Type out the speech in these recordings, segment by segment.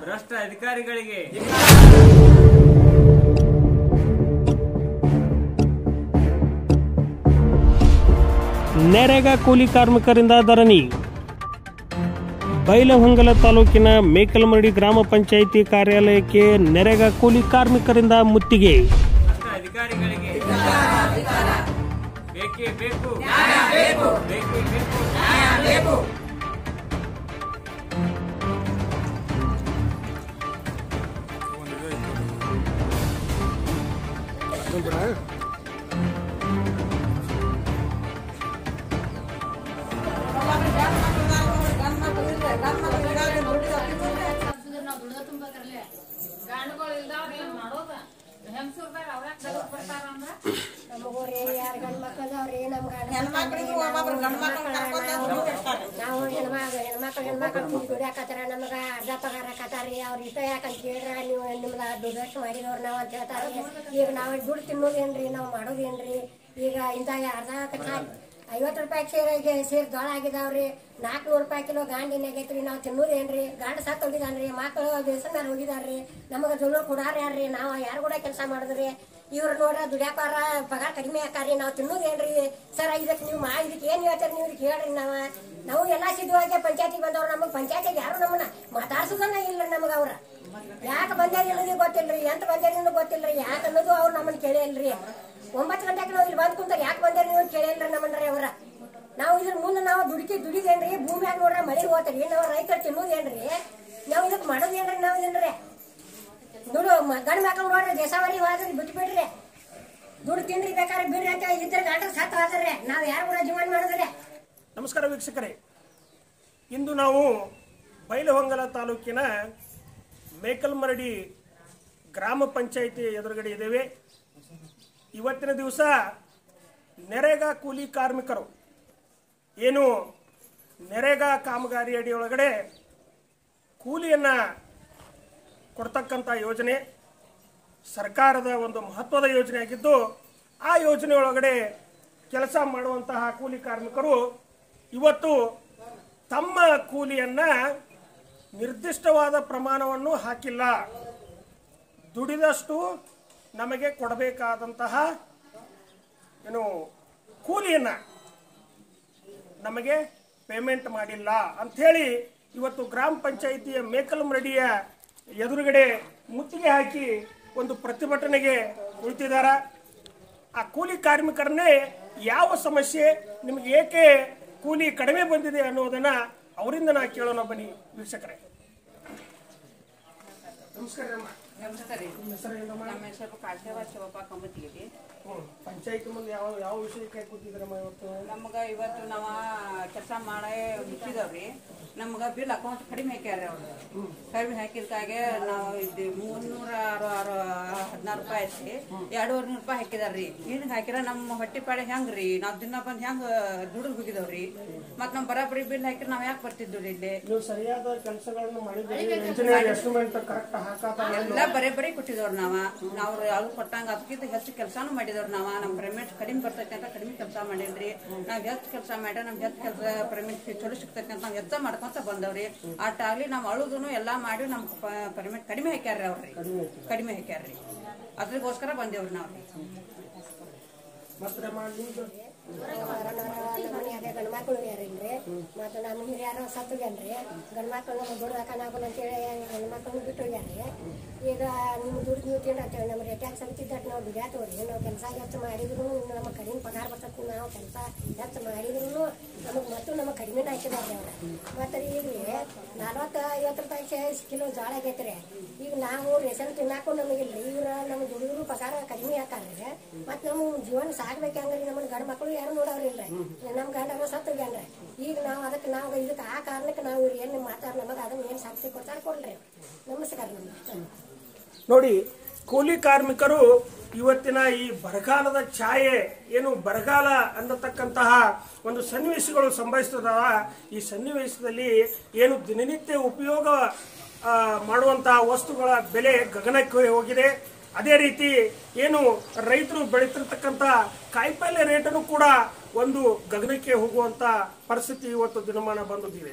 ಭ್ರಷ್ಟ ಅಧಿಕಾರಿಗಳಿಗೆ ನರೇಗಾ ಕೂಲಿ ಕಾರ್ಮಿಕರಿಂದ ಧರಣಿ. ಬೈಲಹೊಂಗಲ ತಾಲೂಕಿನ ಮೇಕಲಮರಡಿ ಗ್ರಾಮ ಪಂಚಾಯಿತಿ ಕಾರ್ಯಾಲಯಕ್ಕೆ ನರೇಗಾ ಕೂಲಿ ಕಾರ್ಮಿಕರಿಂದ ಮುತ್ತಿಗೆ. ಅಧಿಕಾರಿಗಳಿಗೆ ಬೇಕೇ ಬೇಕು. ನಾವು ಹೆಣ್ಮಕ್ಳು ದುಡಿಯಾಕತ್ತಾರ, ನಮಗ ಅರ್ಧ ಪಗಾರ ಹಾಕತ್ತಾರ್ರಿ. ಅವ್ರ ಇಷ್ಟ ಯಾಕಂತ ಕೇಳ್ರ, ನೀವು ನಿಮ್ದ ದುಡ್ಡಷ್ಟು ಮಾಡಿದವ್ರು ನಾವು ಅಂತ ಹೇಳ್ತಾರೆ. ಈಗ ನಾವು ದುಡ್ಡು ತಿನ್ನೋದೇನ್ರಿ, ನಾವು ಮಾಡೋದೇನ್ರಿ? ಈಗ ಇಂಥ ಅರ್ಧ 50 ರೂಪಾಯಿ ಸೇರಿ ಜೋಳ ಆಗಿದಾವ್ರಿ. 400 ರೂಪಾಯಿ ಕಿಲೋ ಗಾಂಡಿನ ಆಗೈತ್ರಿ. ನಾವು ತಿನ್ನೋದೇನ್ರಿ? ಗಾಂಡ ಸತ್ ಹೋಗಿದಾನ್ರಿ, ಮಕ್ಕಳು ದೇಶದ ಮೇಲೆ ಹೋಗಿದಾರ್ರಿ. ನಮಗ ಜೊಲ್ಲ ಕೊಡಾರ ಯಾರ್ರಿ? ನಾವು ಯಾರು ಕೂಡ ಕೆಲಸ ಮಾಡಿದ್ರಿ? ಇವ್ರು ನೋಡ್ರ ದುಡ್ಯಾಕಾರ ಪಗಾರ ಕಡಿಮೆ ಹಾಕಾರಿ. ನಾವು ತಿನ್ನೋದೇನ್ರಿ ಸರ್? ಇದಕ್ಕೆ ನೀವು ಇದಕ್ಕೆ ಏನ್ ಹೇಳ್ತಾರ? ನೀವು ಇದಕ್ಕೆ ಹೇಳ್ರಿ. ನಾವು ಎಲ್ಲಾ ಸಿದ್ಧವಾಗಿ ಪಂಚಾಯತಿಗೆ ಬಂದವ್ರು. ನಮಗ್ ಪಂಚಾಯತಿಗೆ ಯಾರು ನಮ್ಮನ್ನ ಮಾತಾಡ್ಸೋದನ್ನ ಇಲ್ಲ. ನಮಗ ಅವ್ರ ಯಾಕೆ ಬಂದ್ಯಾರ ಅನ್ನೋದು ಗೊತ್ತಿಲ್ರಿ, ಎಂತ ಬಂದ್ಯಾರ ಅನ್ನೋದು ಗೊತ್ತಿಲ್ರಿ. ಯಾಕೆ ಅನ್ನೋದು ಅವ್ರು ನಮ್ಮನ್ನ ಕೇಳಿಲ್ರಿ. 9 ಗಂಟೆಗೆ ನಾವು ಇಲ್ಲಿ ಬಂದ್ ಕುಂತಾರ, ಯಾಕೆ ಬಂದ್ಯಾರ ನೀವು ಕೇಳಿಲ್ರಿ ನಮ್ಮನ್ರಿ ಅವ್ರ. ನಾವು ಇದ್ರ ಮುಂದೆ ನಾವು ದುಡಿದೇನ್ರಿ? ಭೂಮಿಯಾಗ ನೋಡ್ರ ಮಳೆ ಹೋಗ್ತಾರಿ. ನಾವು ರೈತರು ತಿನ್ನೋದೇನ್ರಿ? ನಾವು ಇದಕ್ಕೆ ಮಾಡೋದೇನ್ರಿ? ನಾವು ಇದೇನ್ರಿ ದುಡ್ಡು ಗಂಡ ಮಕ್ಳು ನೋಡ್ರಿ ದೇಶಾವಳಿ ಹೋದ್ರಿ ಬಿಟ್ಟು ಬಿಡ್ರಿ, ದುಡ್ಡು ತಿನ್ರಿ, ಬೇಕಾದ್ರೆ ಬಿಡ್ರಿ ಅಂತ ಇದ್ರ ಗಂಡ ಸತ್ತು ಹೋದ್ರಿ. ನಾವು ಯಾರು ಕೂಡ ಜೀವನ ಮಾಡಿದ್ರಿ. ನಮಸ್ಕಾರ ವೀಕ್ಷಕರೇ, ಇಂದು ನಾವು ಬೈಲಹೊಂಗಲ ತಾಲೂಕಿನ ಮೇಕಲಮರಡಿ ಗ್ರಾಮ ಪಂಚಾಯಿತಿ ಎದುರುಗಡೆ ಇದ್ದೇವೆ. ಇವತ್ತಿನ ದಿವಸ ನರೇಗಾ ಕೂಲಿ ಕಾರ್ಮಿಕರು ಏನು ನರೇಗಾ ಕಾಮಗಾರಿ ಅಡಿಯೊಳಗಡೆ ಕೂಲಿಯನ್ನು ಕೊಡ್ತಕ್ಕಂಥ ಯೋಜನೆ ಸರ್ಕಾರದ ಒಂದು ಮಹತ್ವದ ಯೋಜನೆ ಆಗಿದ್ದು, ಆ ಯೋಜನೆ ಒಳಗಡೆ ಕೆಲಸ ಮಾಡುವಂತಹ ಕೂಲಿ ಕಾರ್ಮಿಕರು ಇವತ್ತು ತಮ್ಮ ಕೂಲಿಯನ್ನು ನಿರ್ದಿಷ್ಟವಾದ ಪ್ರಮಾಣವನ್ನು ಹಾಕಿಲ್ಲ. ದುಡಿದಷ್ಟು ನಮಗೆ ಕೊಡಬೇಕಾದಂತಹ ಏನು ಕೂಲಿಯನ್ನು ನಮಗೆ ಪೇಮೆಂಟ್ ಮಾಡಿಲ್ಲ ಅಂಥೇಳಿ ಇವತ್ತು ಗ್ರಾಮ ಪಂಚಾಯಿತಿಯ ಮೇಕಲಮರಡಿಯ ಎದುರುಗಡೆ ಮುತ್ತಿಗೆ ಹಾಕಿ ಒಂದು ಪ್ರತಿಭಟನೆಗೆ ಕುಳಿತಿದ್ದಾರೆ. ಆ ಕೂಲಿ ಕಾರ್ಮಿಕರನ್ನೇ ಯಾವ ಸಮಸ್ಯೆ, ನಿಮಗೆ ಏಕೆ ಕೂಲಿ ಕಡಿಮೆ ಬಂದಿದೆ ಅನ್ನೋದನ್ನ ಅವರಿಂದ ನಾ ಕೇಳೋಣ ಬನ್ನಿ ವೀಕ್ಷಕರೇ. ನಮಸ್ಕಾರ. ನಮ್ಮ ಹೆಸರು ಕಾಶೇವ ಶಿವಪ್ಪ ಕಮತಿಗೆ. ಪಂಚಾಯತ್ ಮುಂದೆ ಯಾವ ವಿಷಯಕ್ಕೆ ಕೂತಿದ್ರಮ್ಮ ಇವತ್ತು? ನಮ್ಗೆ ಇವತ್ತು ನಾವು ಕೆಲಸ ಮಾಡೇ ಮುಚ್ಚಿದವ್ರಿ. ನಮ್ಗೆ ಬಿಲ್ ಅಕೌಂಟ್ ಕಡಿಮೆ ಹಾಕ್ಯಾರ ಅವ್ರು. ಕಡಿಮೆ ಹಾಕಿದಕ್ಕಾಗೆ ನಾವು 316 ರೂಪಾಯಿ ಐತಿ, 200 ರೂಪಾಯಿ ಹಾಕಿದಾರ್ರಿ. ಹಿಂಗೆ ಹಾಕಿರ ನಮ್ಮ ಹೊಟ್ಟಿ ಪಾಡೆ ಹೆಂಗ್ರಿ? ನಾವು ದಿನ ಬಂದು ಹೆಂಗ್ ದುಡಿದು ಹೋಗಿದವ್ರಿ. ಮತ್ ನಮ್ ಬರಾಬರಿ ಬಿಲ್ ಹಾಕಿರ ನಾವ್ ಯಾಕೆ ಬರ್ತಿದ್ವಿ ಇಲ್ಲಿ? ನೀವು ಸರಿಯಾದ ಕೆಲಸಗಳನ್ನು ಮಾಡಿದ್ರಿ, ಎಲ್ಲ ಬರೀ ಕೊಟ್ಟಿದವ್ರು. ನಾವು ಯಾವ್ದು ಕೊಟ್ಟಂಗ ಅದಕ್ಕಿಂತ ಹೆಚ್ಚು ಕೆಲಸಾನು ಮಾಡಿದವ್ರು. ನಮ್ ಪೇಮೆಂಟ್ ಕಡಿಮೆ ಬರ್ತೈತೆ ಅಂತ ಕಡಿಮೆ ಕೆಲಸ ಮಾಡಿಲ್ರಿ. ನಾವ್ ಹೆಚ್ಚು ಕೆಲಸ ಮಾಡ್ಯ ನಮ್ ಹೆಚ್ಚು ಕೆಲಸ ಪೇಮೆಂಟ್ ಚಲೋ ಸಿಗ್ತೈತೆ ಅಂತ ನಾವ್ ಹೆಚ್ಚ ಮಾಡ್ಕೊಂತ ಬಂದವ್ರಿ. ಆಟಾಗ್ಲಿ ನಾವ್ ಅಳುದನು ಎಲ್ಲಾ ಮಾಡಿ ನಮ್ ಪೇಮೆಂಟ್ ಕಡಿಮೆ ಹಾಕ್ಯಾರ್ರಿ. ಅವ್ರಿ ಕಡಿಮೆ ಹಾಕ್ಯಾರ್ರಿ, ಅದ್ರಗೋಸ್ಕರ ಬಂದೇವ್ರಿ ನಾವ್ರಿ. ಮನೆಯಾಗ ಗಂಡ್ಮಕ್ಳು ಯಾರಿಲ್ರಿ, ಮತ್ತು ನಮ್ಮ ಹಿರಿಯರು ಸತ್ತುಗೇನ್ರಿ. ಗಂಡ್ಮಕ್ಳು ನಮ್ಗೆ ದುಡ್ಡು ಹಾಕೋಣ ಅಂತೇಳಿ ಗಂಡ್ಮಕ್ಳು ಬಿಟ್ಟು ಹೋಗ್ಯಾರ್ರಿ. ಈಗ ನಿಮ್ಮ ದುಡ್ಡು ನೀವು ತಿಂಡಿ ಅಂತೇಳಿ ನಮ್ಮ ರೇಟ್ಯಾಗ ಸಲ್ತಿದ್ದಟ್ಟು ನಾವು ದುಡಿಯಾತವ್ರಿ. ನಾವು ಕೆಲಸ ಹೆಚ್ಚು ಮಾಡಿದ್ರು ನಮಗೆ ಕಡಿಮೆ ಪಗಾರ ಬರ್ತೈತಿ. ನಾವು ಕೆಲಸ ಹೆಚ್ಚು ಮಾಡಿದ್ರು ನಮಗೆ ಮತ್ತು ನಮಗೆ ಕಡಿಮೆನ ಹಾಕಿದಾರ್ರಿ ಅವ್ರು. ಮತ್ತು ಈಗ 40-50 ರೂಪಾಯಿ ಕಿಲೋ ಜೋಳ ಆಗೈತ್ರಿ. ಈಗ ನಾವು ರೇಷನ್ ತಿನ್ನಾಕು ನಮಗಿಲ್ರಿ. ಇವ್ರ ನಮ್ಗೆ ದುಡಿದ್ರು ಪಗಾರ ಕಡಿಮೆ ಹಾಕಾರ್ರಿ. ಮತ್ತು ನಮ್ಮ ಜೀವನ ಸಾಗ್ಬೇಕು ಹಂಗ್ರಿ. ನಮ್ಮನ್ನ ಗಂಡು ಮಕ್ಕಳು ಯಾರು ನೋಡೋರಿಲ್ರಿ. ನಮ್ಮ ಗಂಡನ ಸತ್ತುಗೇನ್ರಿ. ಈಗ ನಾವು ಅದಕ್ಕೆ ಇದಕ್ಕೆ ಆ ಕಾರಣಕ್ಕೆ ನಾವು ಇವ್ರು ಏನು ಮಾತಾಡ ನಮಗೆ ಅದನ್ನ ಏನು ಸಾಕ್ಷಿ ಕೊಡ್ತಾರೆ ಕೊಡ್ರಿ. ನಮಸ್ಕಾರ. ನೋಡಿ, ಕೂಲಿ ಕಾರ್ಮಿಕರು ಇವತ್ತಿನ ಈ ಬರಗಾಲದ ಛಾಯೆ ಏನು ಬರಗಾಲ ಅನ್ನತಕ್ಕಂತಹ ಒಂದು ಸನ್ನಿವೇಶಗಳು ಸಂಭವಿಸ್ತದ. ಈ ಸನ್ನಿವೇಶದಲ್ಲಿ ಏನು ದಿನನಿತ್ಯ ಉಪಯೋಗ ಮಾಡುವಂತಹ ವಸ್ತುಗಳ ಬೆಲೆ ಗಗನಕ್ಕೆ ಹೋಗಿದೆ. ಅದೇ ರೀತಿ ಏನು ರೈತರು ಬೆಳೀತಿರ್ತಕ್ಕಂಥ ಕಾಯಿಪಲ್ಯ ರೇಟನ್ನು ಕೂಡ ಒಂದು ಗಗನಕ್ಕೆ ಹೋಗುವಂತ ಪರಿಸ್ಥಿತಿ ಇವತ್ತು ದಿನಮಾನ ಬಂದಿದೆ.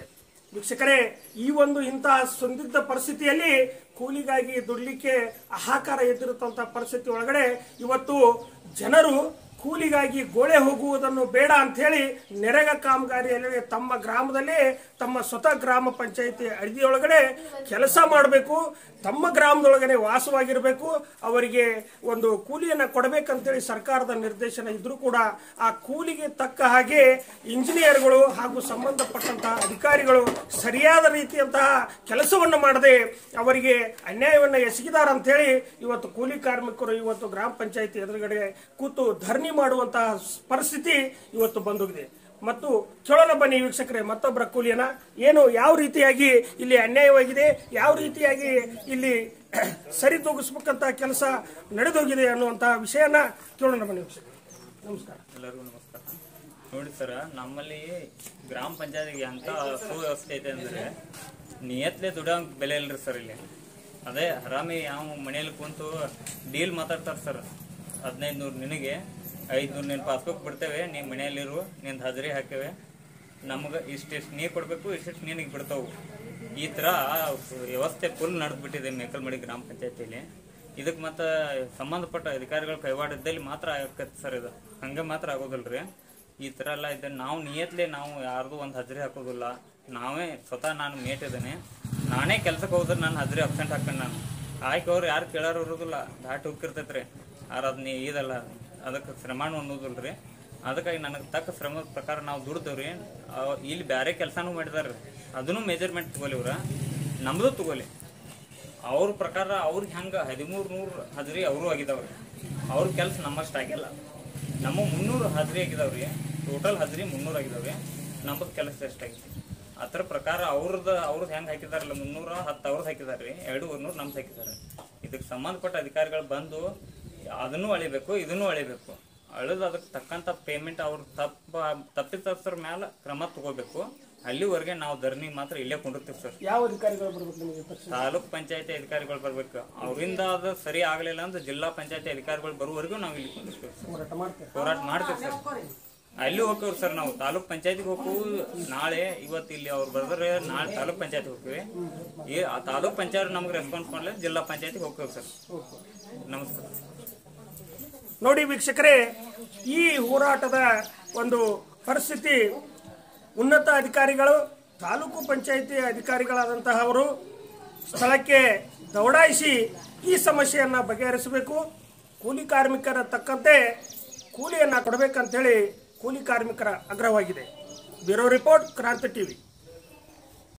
ವೀಕ್ಷಕರೇ, ಈ ಒಂದು ಇಂತಹ ಸಂದಿಗ್ಧ ಪರಿಸ್ಥಿತಿಯಲ್ಲಿ ಕೂಲಿಗಾಗಿ ದುಡ್ಲಿಕ್ಕೆ ಹಾಹಾಕಾರ ಎದ್ದಿರುತ್ತಂತಹ ಪರಿಸ್ಥಿತಿ ಒಳಗಡೆ ಇವತ್ತು ಜನರು ಕೂಲಿಗಾಗಿ ಗೋಳೆ ಹೋಗುವುದನ್ನು ಬೇಡ ಅಂತ ಹೇಳಿ ನೆರೆಗ ಕಾಮಗಾರಿಯಲ್ಲಿ ತಮ್ಮ ಗ್ರಾಮದಲ್ಲಿ ತಮ್ಮ ಸ್ವತಃ ಗ್ರಾಮ ಪಂಚಾಯಿತಿ ಅಡಿಯೊಳಗಡೆ ಕೆಲಸ ಮಾಡಬೇಕು, ತಮ್ಮ ಗ್ರಾಮದೊಳಗಡೆ ವಾಸವಾಗಿರಬೇಕು, ಅವರಿಗೆ ಒಂದು ಕೂಲಿಯನ್ನು ಕೊಡಬೇಕಂತೇಳಿ ಸರ್ಕಾರದ ನಿರ್ದೇಶನ ಇದ್ರೂ ಕೂಡ ಆ ಕೂಲಿಗೆ ತಕ್ಕ ಹಾಗೆ ಇಂಜಿನಿಯರ್ಗಳು ಹಾಗೂ ಸಂಬಂಧಪಟ್ಟಂತಹ ಅಧಿಕಾರಿಗಳು ಸರಿಯಾದ ರೀತಿಯಂತಹ ಕೆಲಸವನ್ನು ಮಾಡದೆ ಅವರಿಗೆ ಅನ್ಯಾಯವನ್ನು ಎಸಗಿದಾರಂತೇಳಿ ಇವತ್ತು ಕೂಲಿ ಕಾರ್ಮಿಕರು ಇವತ್ತು ಗ್ರಾಮ ಪಂಚಾಯಿತಿ ಎದುರುಗಡೆ ಕೂತು ಧರಣಿ ಮಾಡುವಂತಹ ಪರಿಸ್ಥಿತಿ ಇವತ್ತು ಬಂದೋಗಿದೆ. ಮತ್ತು ಕೇಳೋಣ ಬನ್ನಿ ವೀಕ್ಷಕರೇ, ಮತ್ತೊಬ್ಬರ ಕೂಲಿಯನ್ನ ಏನು ಯಾವ ರೀತಿಯಾಗಿ ಇಲ್ಲಿ ಅನ್ಯಾಯವಾಗಿದೆ, ಯಾವ ರೀತಿಯಾಗಿ ಇಲ್ಲಿ ಸರಿದೂಗಿಸ್ಬೇಕಂತ ಕೆಲಸ ನಡೆದೋಗಿದೆ ಅನ್ನುವಂತಹ ವಿಷಯನ ಕೇಳೋಣ ಬನ್ನಿ ವೀಕ್ಷಕರೇ. ನಮಸ್ಕಾರ. ಎಲ್ಲರಿಗೂ ನಮಸ್ಕಾರ. ನೋಡಿ ಸರ್, ನಮ್ಮಲ್ಲಿ ಗ್ರಾಮ ಪಂಚಾಯತಿಗೆ ಅಂತ ಸುವ್ಯವಸ್ಥೆ ಐತೆ ಅಂದ್ರೆ ನಿಯತ್ಲೆ ದುಡಿಯೋ ಬೆಲೆ ಇಲ್ರಿ ಸರ್. ಇಲ್ಲಿ ಅದೇ ಆರಾಮಿ ಯಾವ ಮನೆಯಲ್ಲಿ ಕುಂತು ಡೀಲ್ ಮಾತಾಡ್ತಾರೆ ಸರ್. 1500 ನಿನಗೆ, 500 ನಿನ್ನ ಪಾಸ್ಬುಕ್ ಬಿಡ್ತೇವೆ, ನೀನು ಮನೆಯಲ್ಲಿರು, ನಿಂದು ಹಾಜರಿ ಹಾಕೇವೆ, ನಮ್ಗೆ ಇಷ್ಟಿಷ್ಟು ನೀರು ಕೊಡಬೇಕು, ಇಷ್ಟಿಷ್ಟು ನಿನಗೆ ಬಿಡ್ತಾವು. ಈ ಥರ ವ್ಯವಸ್ಥೆ ಫುಲ್ ನಡೆದ್ಬಿಟ್ಟಿದೆ ಮೇಕಲ್ಮಡಿ ಗ್ರಾಮ ಪಂಚಾಯತಿಯಲ್ಲಿ. ಇದಕ್ಕೆ ಮತ್ತು ಸಂಬಂಧಪಟ್ಟ ಅಧಿಕಾರಿಗಳು ಕೈವಾಡಿದ್ದಲ್ಲಿ ಮಾತ್ರ ಆಗತ್ತೆ ಸರ್. ಇದು ಹಂಗೆ ಮಾತ್ರ ಆಗೋದಿಲ್ರಿ. ಈ ಥರ ಎಲ್ಲ ಇದೆ. ನಾವು ನಿಯತ್ಲೆ ನಾವು ಯಾರ್ದು ಒಂದು ಹಾಜರಿ ಹಾಕೋದಿಲ್ಲ. ನಾವೇ ಸ್ವತಃ ನಾನು ಮೇಟ್ ಇದ್ದೇನೆ, ನಾನೇ ಕೆಲ್ಸಕ್ಕೆ ಹೋದ್ರೆ ನಾನು ಹಾಜರಿ ಅಬ್ಸೆಂಟ್ ಹಾಕೊಂಡು ನಾನು ಆಯ್ಕೆ ಯಾರು ಕೇಳೋರು ಇರೋದಿಲ್ಲ. ದಾಟಿ ಹೋಗಿರ್ತೈತ್ರಿ. ಅದನ್ನ ಇದಲ್ಲ, ಅದಕ್ಕೆ ಶ್ರಮಾನು ಅನ್ನೋದಿಲ್ರಿ. ಅದಕ್ಕಾಗಿ ನನಗೆ ತಕ್ಕ ಶ್ರಮದ ಪ್ರಕಾರ ನಾವು ದುಡ್ದೇವ್ರಿ. ಇಲ್ಲಿ ಬೇರೆ ಕೆಲಸನೂ ಮಾಡಿದಾರೆ, ಅದನ್ನು ಮೆಜರ್ಮೆಂಟ್ ತಗೋಲಿ ಇವ್ರ, ನಮ್ಮದು ತಗೋಲಿ. ಅವ್ರ ಪ್ರಕಾರ ಅವ್ರಿಗೆ ಹೆಂಗೆ 1300 ಹಾಜರಿ ಅವರು ಆಗಿದಾವ್ರಿ. ಅವ್ರ ಕೆಲಸ ನಮ್ಮಷ್ಟು ಆಗಿಲ್ಲ. ನಮ್ಮ 300 ಹಾಜರಿ ಆಗಿದಾವ್ರಿ. ಟೋಟಲ್ ಹಾಜರಿ 300 ಆಗಿದಾವ್ರಿ. ನಮ್ಮದು ಕೆಲಸ ಎಷ್ಟಾಗಿದೆ ಅದರ ಪ್ರಕಾರ ಅವ್ರದ್ದು ಹೆಂಗೆ ಹಾಕಿದಾರಲ್ಲ 310 ಅವ್ರದ್ದು ಹಾಕಿದಾರೆ, 200 ನಮ್ದು ಹಾಕಿದ್ದಾರೆ. ಇದಕ್ಕೆ ಸಂಬಂಧಪಟ್ಟ ಅಧಿಕಾರಿಗಳು ಬಂದು ಅದನ್ನು ಅಳಿಬೇಕು, ಇದನ್ನು ಅಳಿಬೇಕು. ಅಳಿದು ಅದಕ್ಕೆ ತಕ್ಕಂಥ ಪೇಮೆಂಟ್ ಅವ್ರು ತಪ್ಪಿತಸ್ಥರ ಮೇಲೆ ಕ್ರಮ ತಗೋಬೇಕು. ಅಲ್ಲಿವರೆಗೆ ನಾವು ಧರಣಿ ಮಾತ್ರ ಇಲ್ಲೇ ಕೊಂಡಿರ್ತೀವಿ ಸರ್. ಯಾವ ಅಧಿಕಾರಿಗಳು ಬರ್ಬೇಕು ನಿಮಗೆ? ತಾಲೂಕ್ ಪಂಚಾಯತಿ ಅಧಿಕಾರಿಗಳು ಬರ್ಬೇಕು. ಅವರಿಂದ ಅದು ಸರಿ ಆಗಲಿಲ್ಲ ಅಂದ್ರೆ ಜಿಲ್ಲಾ ಪಂಚಾಯತಿ ಅಧಿಕಾರಿಗಳು ಬರುವವರೆಗೂ ನಾವು ಇಲ್ಲಿ ಕೊಂಡಿರ್ತೀವಿ ಸರ್. ಹೋರಾಟ ಮಾಡ್ತೀವಿ ಸರ್. ಅಲ್ಲಿ ಹೋಗ್ತೀವಿ ಸರ್. ನಾವು ತಾಲೂಕ್ ಪಂಚಾಯತಿಗೆ ಹೋಗ್ತೀವಿ. ನಾಳೆ ಇವತ್ತು ಇಲ್ಲಿ ಅವ್ರು ಬರ್ದ್ರೆ ನಾಳೆ ತಾಲೂಕ್ ಪಂಚಾಯತಿ ಹೋಗ್ತೀವಿ. ಆ ತಾಲೂಕ್ ಪಂಚಾಯತ್ ನಮ್ಗೆ ರೆಸ್ಪಾನ್ಸ್ ಮಾಡಲಿ, ಜಿಲ್ಲಾ ಪಂಚಾಯತಿಗೆ ಹೋಗ್ತೀವಿ ಸರ್. ನಮಸ್ಕಾರ. ನೋಡಿ ವೀಕ್ಷಕರೇ, ಈ ಹೋರಾಟದ ಒಂದು ಪರಿಸ್ಥಿತಿ ಉನ್ನತ ಅಧಿಕಾರಿಗಳು, ತಾಲೂಕು ಪಂಚಾಯಿತಿ ಅಧಿಕಾರಿಗಳಾದಂತಹವರು ಸ್ಥಳಕ್ಕೆ ದೌಡಾಯಿಸಿ ಈ ಸಮಸ್ಯೆಯನ್ನು ಬಗೆಹರಿಸಬೇಕು. ಕೂಲಿ ಕಾರ್ಮಿಕರ ತಕ್ಕಂತೆ ಕೂಲಿಯನ್ನು ಕೊಡಬೇಕಂತೇಳಿ ಕೂಲಿ ಕಾರ್ಮಿಕರ ಆಗ್ರಹವಾಗಿದೆ. Bureau report, Kranti TV.